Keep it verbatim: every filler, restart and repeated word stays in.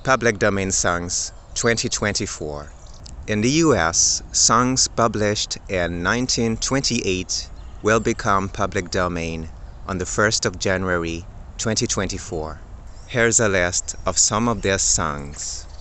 Public Domain Songs twenty twenty-four. In the U S, songs published in nineteen twenty-eight will become public domain on the first of January twenty twenty-four. Here's a list of some of these songs.